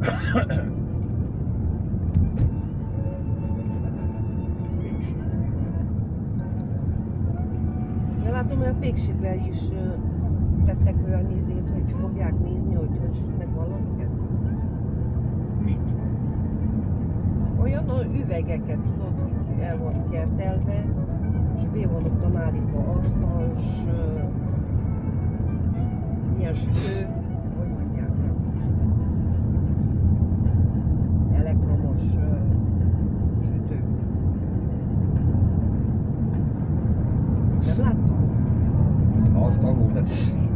De látom, hogy a Pékségben is tettek olyan nézét, hogy fogják nézni, hogy sütnek valamiket. Mit? Olyan üvegeket, tudod, hogy el van kertelve, és be van ott állítva asztal, és ilyen sütő, hogy mondják, elektromos sütő. Nem láttam? Asztal volt,